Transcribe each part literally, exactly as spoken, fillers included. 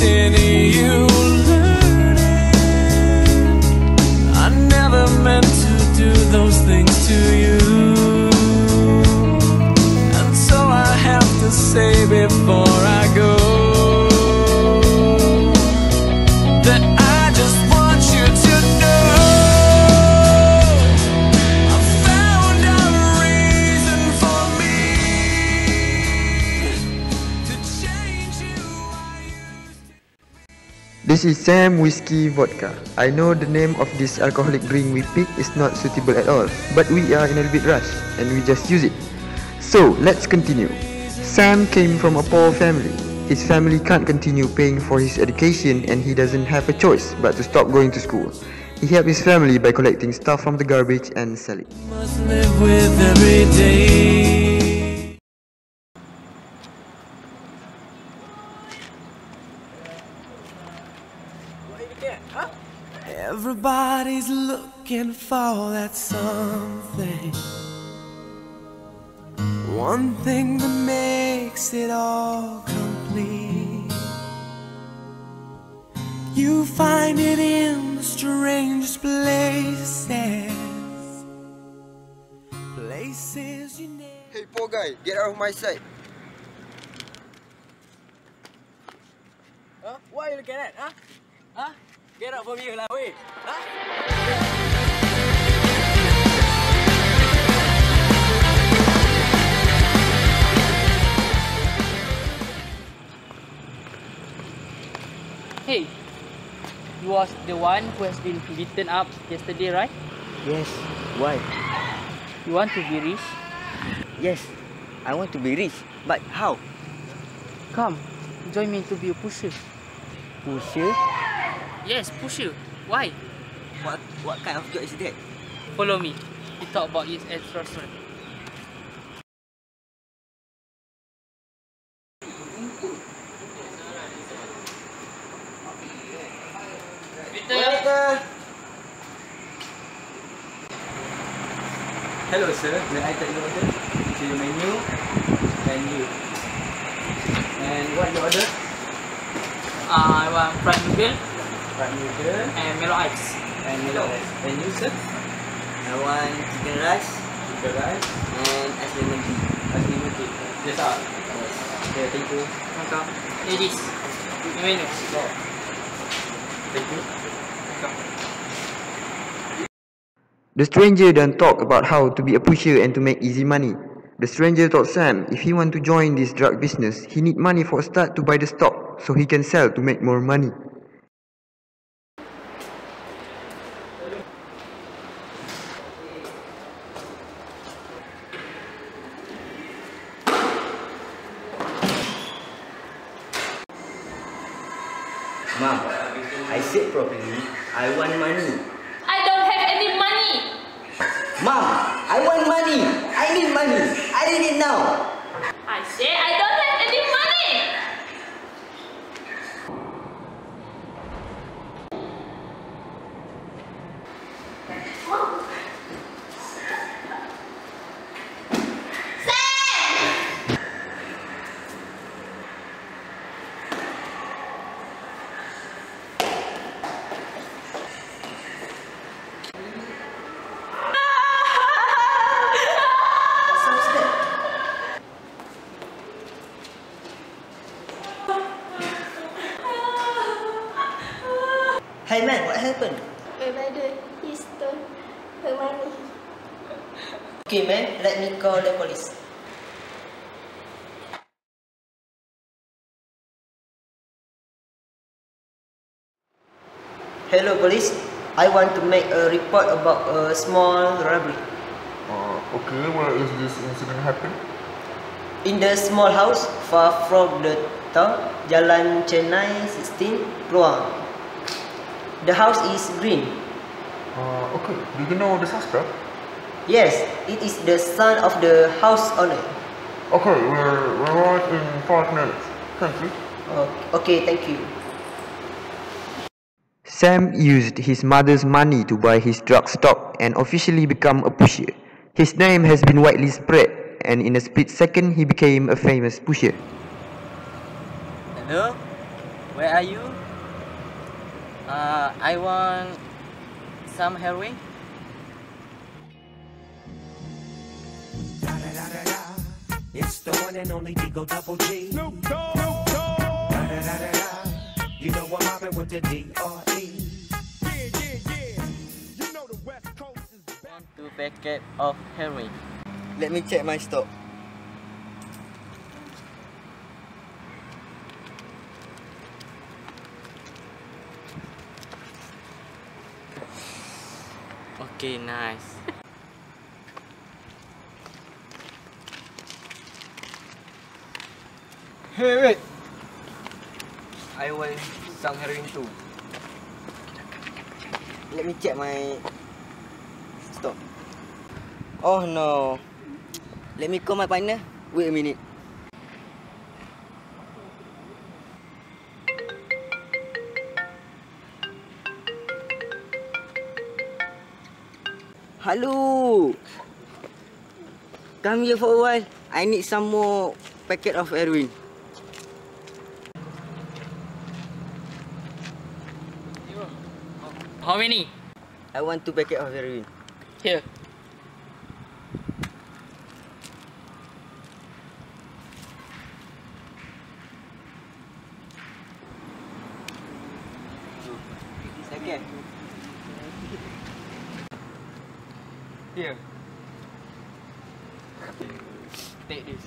continue learning. I never meant to do those things to you, and so I have to say before I go that I just want you to know I found a reason for me to change you. This is Sam Whiskey Vodka. I know the name of this alcoholic drink we picked is not suitable at all, but we are in a bit rush and we just use it. So let's continue. Sam came from a poor family. His family can't continue paying for his education and he doesn't have a choice but to stop going to school. He helped his family by collecting stuff from the garbage and sell it. Must live with every day. Everybody's looking for that something, one thing that makes it all complete. You find it in the strangest places, places you never. Hey poor guy, get out of my sight. Huh? What are you looking at? Huh? Huh? Get out from here lah, weh. Huh? Hey, you was the one who has been beaten up yesterday, right? Yes. Why? You want to be rich? Yes. I want to be rich. But how? Come, join me to be a pusher. Pusher? Yes, pusher. Why? What what kind of job is that? Follow me. We talk about it at restaurant. Hello sir, may I take your order? To your menu and you. And what you order? Uh, I want fried noodle Fried noodle and mellow ice. and mellow ice. And you sir? I want chicken rice Chicken rice, and ice lemon tea. ice lemon tea. Yes sir. Okay, thank you. Welcome. Ladies, your menu. Thank you. Welcome. The stranger then talked about how to be a pusher and to make easy money. The stranger told Sam if he want to join this drug business, he need money for a start to buy the stock so he can sell to make more money. Mom, I said properly, I want money. I don't have any money. Mom, I want money. I need money. I need it now. I say I don't have any money. Hey man, what happened? My brother, he stole her money. Okay man, let me call the police. Hello police, I want to make a report about a small robbery. Uh, okay, where is this incident happen? In the small house far from the town, Jalan Chennai sixteen, Kluang. The house is green. Uh, okay, do you know the suspect? Yes, it is the son of the house owner. Okay, we're, we're right in five minutes. Thank you. Oh, okay, thank you. Sam used his mother's money to buy his drug stock and officially become a pusher. His name has been widely spread, and in a split second he became a famous pusher. Hello? Where are you? Uh, I want some heroin. It's the one and only Digo Double G. Snoop Dogg. Snoop Dogg. Da, da, da, da, da. You know I'm mobbing with the D R E. Yeah, yeah, yeah. You know the West Coast is back. Two packet of heroin. Let me check my stock. Okay, nice. Hey, wait. I want some heroin too. Let me check my stock. Oh no. Let me call my partner. Wait a minute. Hello. Come here for a while. I need some more packet of heroin. How many? I want two packet of heroin. Here. Second. Here. Take this.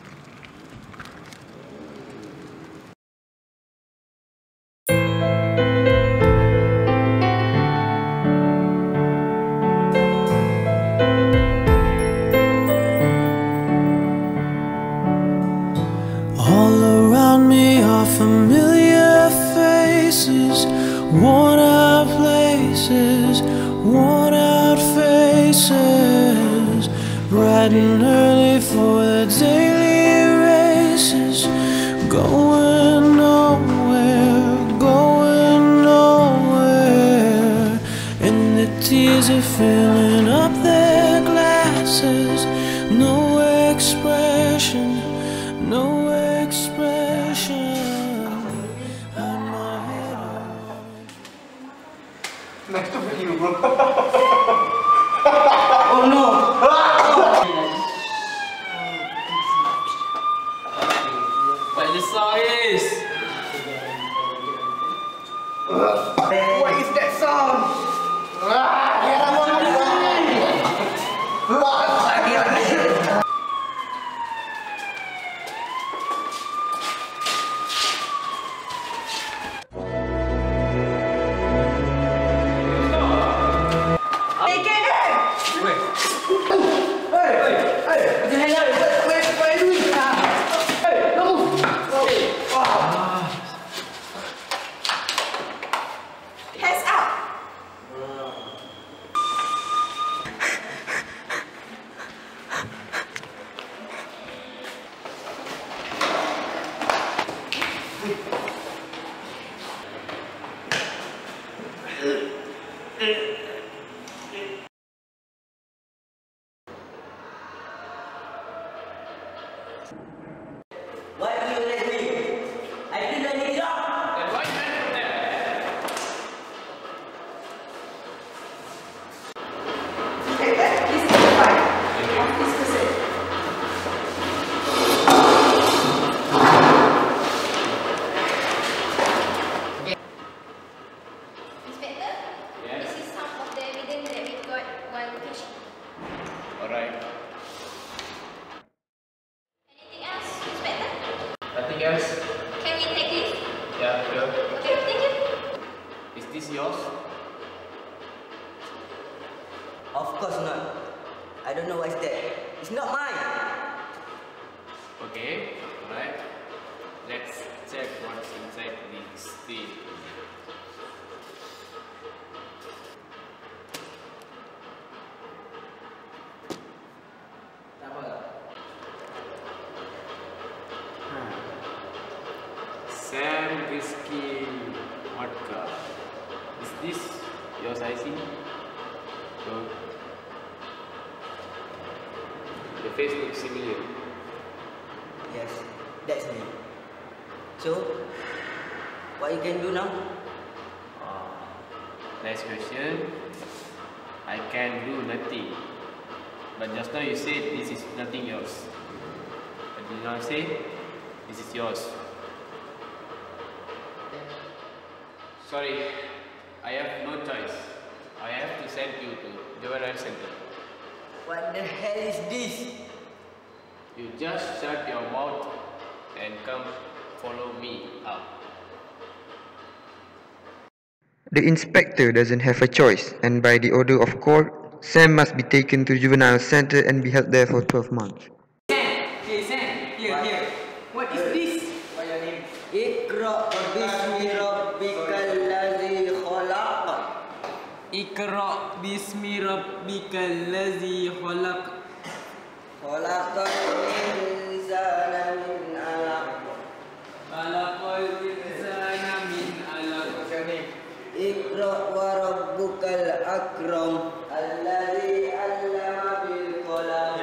All around me are familiar faces, worn out places, worn out faces, bright and early for the daily races, going nowhere, going nowhere, and the tears are filling up their glasses, no expression, no expression. I'm my head on. Nice to meet you, bro. Oh no! What the song is? What is that sound? Hands up. Why do you let me? I didn't let it up. Okay, that is the file of this person. Inspector? This is some of the evidence that we got while catching. Alright. Anything else, Inspector? Nothing else? Can we take leave? Yeah, sure. Okay, thank you. Is this yours? Of course not. I don't know what's that. It's not mine. Okay, alright. Let's check what's inside this thing. Sam Whiskey Vodka. Is this your sizing? No. The face looks similar. Yes, that's me. So, What you can do now? Uh, next question. I can do nothing. But just now you said this is nothing yours. But you now say this is yours. Sorry, I have no choice. I have to send you to Juvenile Center. What the hell is this? You just shut your mouth and come follow me up. The inspector doesn't have a choice, and by the order of court, Sam must be taken to juvenile center and be held there for twelve months. Sam, hey Sam, here, here. What is this? What your name? Iqra bismi rabbikal ladzi khalaq. Iqra bismi rabbikal ladzi khalaq. Khalaqal insana min 'alaq. Khalaqal insana min 'alaq. What's your name? Iqra wa rabbukal akram alladzi 'allama bil qalam.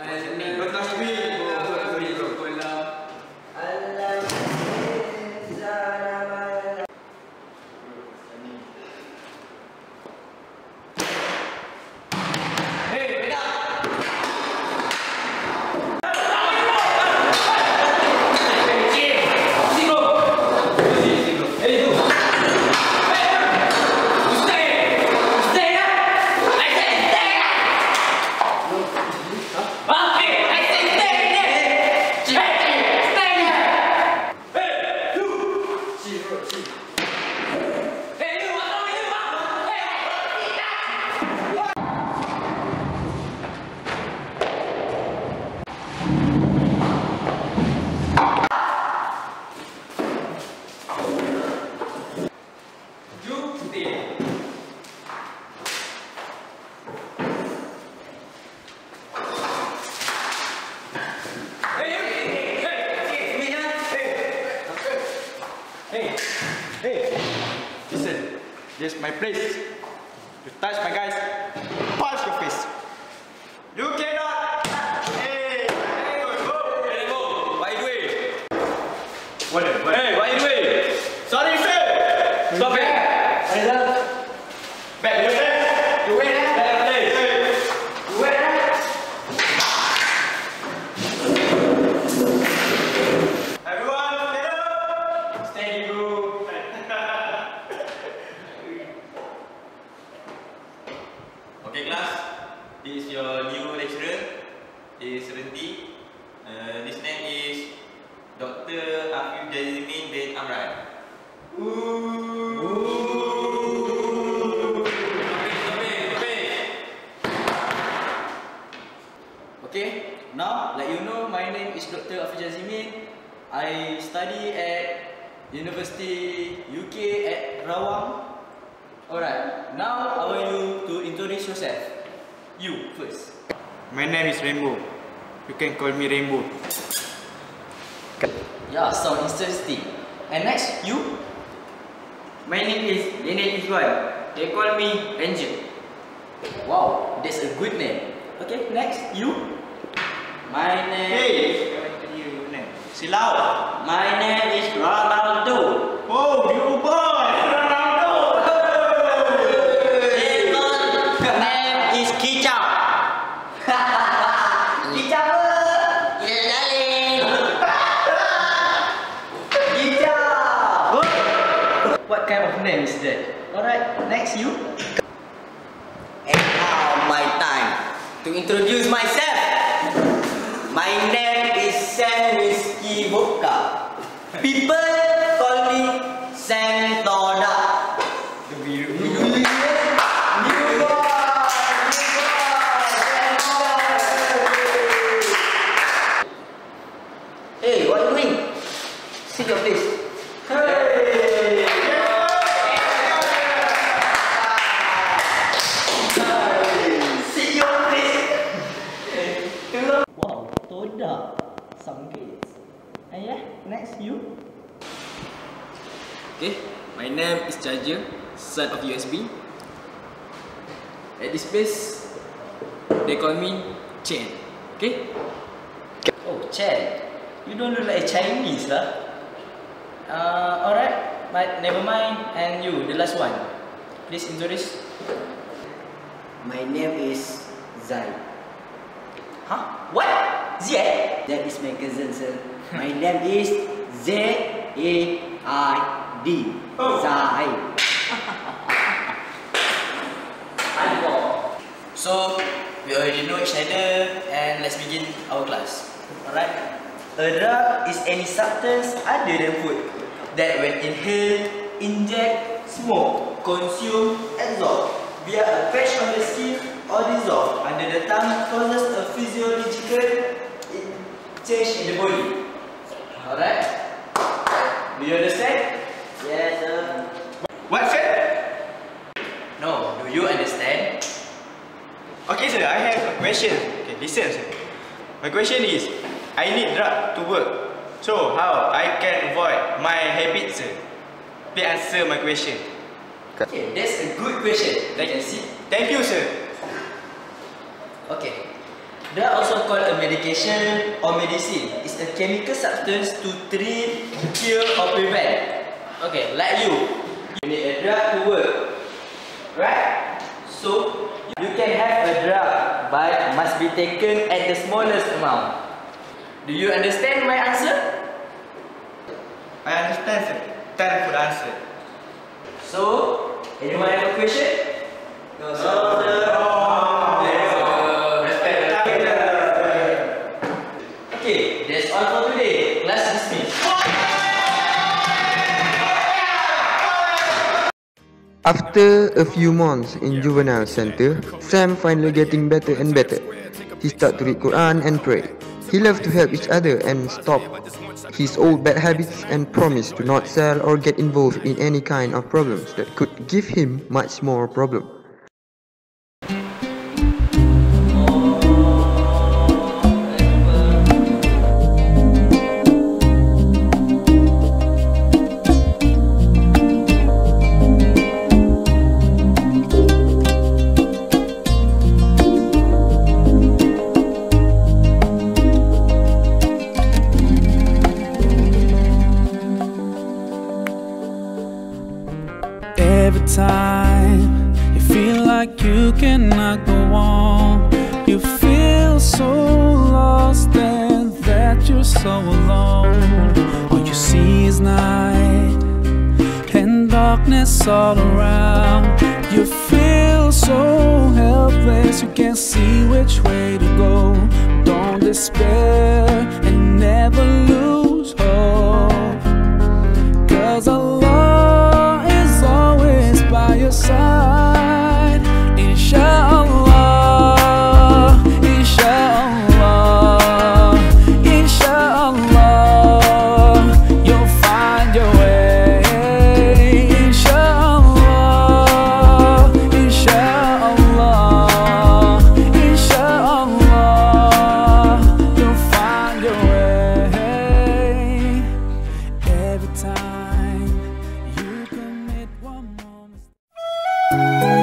This is my place. You touch my guys, punch your face. You cannot. Hey, hey, go, go, hey, go. What you doing? What? Hey, what you doing? Sorry, sir. Stop it. What is that? Back your place. You wait. Back your place. You wait. Everyone, stand up. Steady, bro. Okay class, this is your new lecturer, is Renti. Uh, this name is Doctor Afif Jazmin bin Amran. Okay, now like you know, my name is Doctor Afif Jazmin. I study at University U K at Rawang. Alright, now I want you to introduce yourself. You first. My name is Rainbow. You can call me Rainbow. Yeah, sound interesting. And next, you? My name is Daniel Izwan. They call me Ranger. Wow, that's a good name. Okay, next, you? My name Hey! is... Silau! My name is Ronaldo. Oh, you boy! Kicau. Kicau. Ya, darling. Kicau. What kind of name is that? Alright, next, you? And now my time to introduce myself. My name is Sam Whiskey Vodka. People call me Sam Toda. Hey, what are you doing? Sit your place. Hey! Sit your place. Wow, Toda. Some kids. And yeah, next, you? Okay, my name is Charger, son of U S B. At this place, they call me Chen. Okay? Oh, Chen. You don't look like Chinese, lah. Uh, alright. but never mind. And you, the last one. Please introduce. My name is Zai. Huh? What? Zai? That is my cousin, sir. My name is Z A I D. Oh. Zai. So, we already know each other and let's begin our class. Alright? A drug is any substance other than food that when inhaled, inject, smoke, consume, absorb via a patch on the skin or dissolve under the tongue causes a physiological change in the body. Alright? Do you understand? Yes, sir. What, sir? No, do you understand? Okay, sir, I have a question. Okay, listen, sir. My question is, I need drug to work. So, how I can avoid my habits, sir? Please answer my question. Okay, that's a good question. Thank you, Thank you, sir. Okay. They are also called a medication or medicine. It's a chemical substance to treat, cure or prevent. Okay, like you. You need a drug to work. Right? So, you can have a drug but must be taken at the smallest amount. Do you understand my answer? I understand, sir. Thank you for the answer. So, anyone have a question? No, sir. No, sir. Okay, that's all for today. Class dismissed. After a few months in juvenile center, Sam finally getting better and better. He start to read Quran and pray. He loved to help each other and stop his old bad habits and promise to not sell or get involved in any kind of problems that could give him much more problem. Every time you feel like you cannot go on, you feel so lost and that you're so alone. All you see is night and darkness all around. You feel so helpless, you can't see which way to go. Don't despair and never lose hope, 'cause Allah is always by your side. Inshallah, inshallah, inshallah, you'll find your way. Inshallah, inshallah, inshallah, you'll find your way. Every time you commit one more mistake.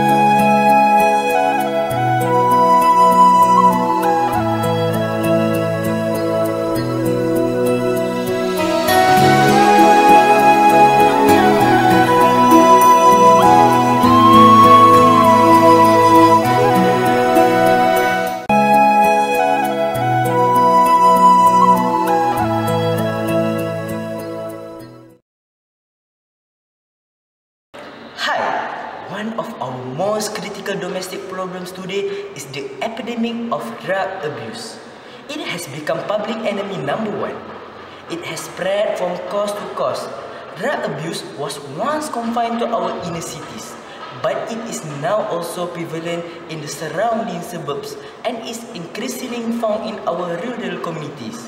Hi! One of our most critical domestic problems today is the epidemic of drug abuse. It has become public enemy number one. It has spread from coast to coast. Drug abuse was once confined to our inner cities, but it is now also prevalent in the surrounding suburbs and is increasingly found in our rural communities.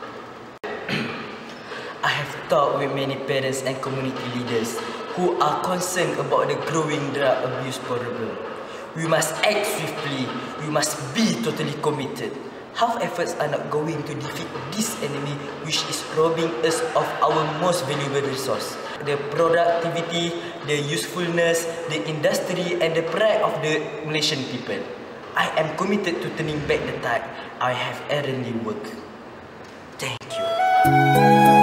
I have talked with many parents and community leaders who are concerned about the growing drug abuse problem. We must act swiftly. We must be totally committed. Half efforts are not going to defeat this enemy which is robbing us of our most valuable resource. The productivity, the usefulness, the industry and the pride of the Malaysian people. I am committed to turning back the tide. I have errantly work. Thank you.